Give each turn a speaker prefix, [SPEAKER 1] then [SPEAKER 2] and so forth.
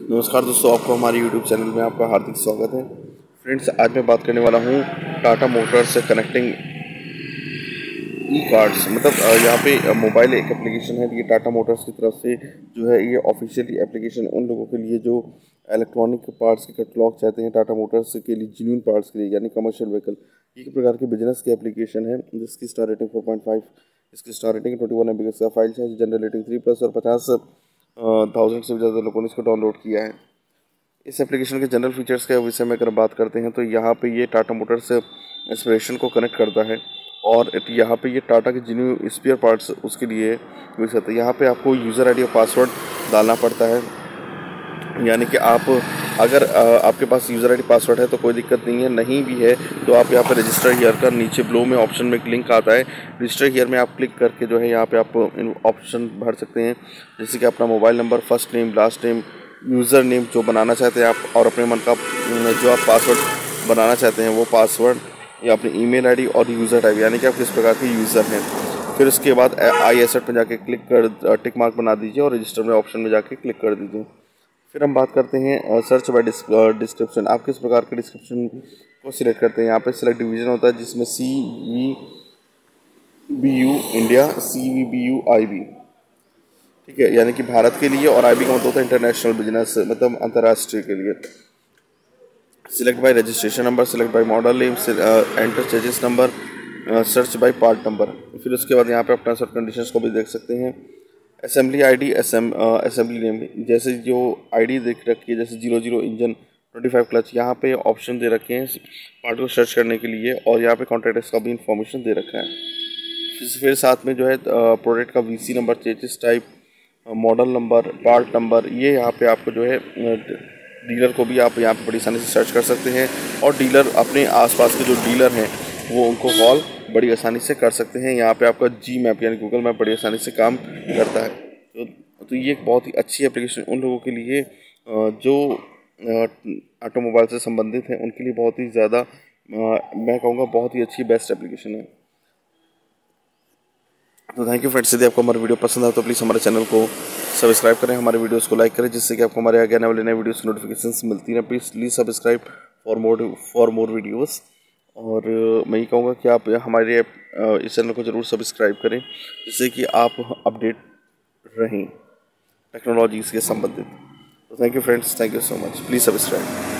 [SPEAKER 1] नमस्कार दोस्तों, आपको हमारे YouTube चैनल में आपका हार्दिक स्वागत है। फ्रेंड्स, आज मैं बात करने वाला हूँ टाटा मोटर्स से कनेक्टिंग ई कार्ड्स। मतलब यहाँ पे मोबाइल एक एप्लीकेशन है, ये टाटा मोटर्स की तरफ से जो है ये ऑफिशियली एप्लीकेशन उन लोगों के लिए जो इलेक्ट्रॉनिक पार्ट्स के कैटलॉग चाहते हैं टाटा मोटर्स के लिए, जेन्युइन पार्ट्स के लिए, यानी कमर्शियल व्हीकल। एक प्रकार की बिजनेस की एप्लीकेशन है जिसकी स्टार रेटिंग 4.5, इसकी स्टार रेटिंग 21 MB का फाइल है, जनरल रेटिंग 3+ और 50,000 से ज़्यादा लोगों ने इसको डाउनलोड किया है। इस एप्लीकेशन के जनरल फीचर्स के विषय में अगर बात करते हैं तो यहाँ पे ये टाटा मोटर्स से इंस्पिरेशन को कनेक्ट करता है और यहाँ पे ये टाटा के जेन्युइन स्पेयर पार्ट्स उसके लिए यूज़ करता है। यहाँ पे आपको यूज़र आईडी और पासवर्ड डालना पड़ता है, यानी कि आप अगर आपके पास यूज़र आईडी पासवर्ड है तो कोई दिक्कत नहीं है, नहीं भी है तो आप यहाँ पे रजिस्टर हियर का नीचे ब्लो में ऑप्शन में एक लिंक आता है, रजिस्टर हियर में आप क्लिक करके जो है यहाँ पे आप ऑप्शन भर सकते हैं, जैसे कि अपना mobile number, first name, last name, user name जो बनाना चाहते हैं आप, और अपने मन का जो आप पासवर्ड बनाना चाहते हैं वो पासवर्ड, या अपनी ईमेल आईडी और यूज़र टाइप, यानी कि आप किस प्रकार के यूज़र हैं। फिर उसके बाद आई एसेट में जाके क्लिक कर टिक मार्क बना दीजिए और रजिस्टर में ऑप्शन में जाके क्लिक कर दीजिए। फिर हम बात करते हैं सर्च बाय डिस्क्रिप्शन। आप किस प्रकार के डिस्क्रिप्शन को सिलेक्ट करते हैं। यहाँ पे सिलेक्ट डिवीज़न होता है जिसमें CVBU इंडिया, CVBU IB, ठीक है, यानी कि भारत के लिए, और IB का मतलब होता है इंटरनेशनल बिजनेस, मतलब अंतर्राष्ट्रीय के लिए। Select by registration number, select by model name, enter chassis number, search by part number. फिर उसके बाद यहाँ पे आप टर्म्स और कंडीशंस को भी देख सकते हैं। असेंबली आईडी, असेंबली नेम, जैसे जो आईडी देख रखी है जैसे 00 इंजन 25 क्लच, यहाँ पे ऑप्शन दे रखे हैं पार्ट को सर्च करने के लिए, और यहाँ पे कॉन्टैक्ट्स का भी इंफॉर्मेशन दे रखा है। फिर साथ में जो है प्रोडक्ट का VC number, chassis type, model number, part number, ये यहाँ पे आपको जो है डीलर को भी आप यहाँ पे बड़ी आसानी से सर्च कर सकते हैं, और डीलर अपने आसपास के जो डीलर हैं वो उनको कॉल बड़ी आसानी से कर सकते हैं। यहाँ पे आपका Gmap यानी गूगल मैप बड़ी आसानी से काम करता है। तो ये एक बहुत ही अच्छी एप्लीकेशन उन लोगों के लिए जो ऑटोमोबाइल से संबंधित हैं, उनके लिए बहुत ही ज़्यादा मैं कहूँगा बहुत ही अच्छी बेस्ट एप्लीकेशन है। तो थैंक यू फ्रेंड्स, यदि आपको हमारा वीडियो पसंद आए तो प्लीज़ हमारे चैनल को सब्सक्राइब करें, हमारे वीडियोस को लाइक करें, जिससे कि आपको हमारे आगे आने वाले नए वीडियोस की नोटिफिकेशंस मिलती रहें। Please subscribe for more videos. और मैं ये कहूँगा कि आप हमारे इस चैनल को ज़रूर सब्सक्राइब करें, जिससे कि आप अपडेट रहें टेक्नोलॉजी से संबंधित। तो thank you friends, thank you so much, please subscribe.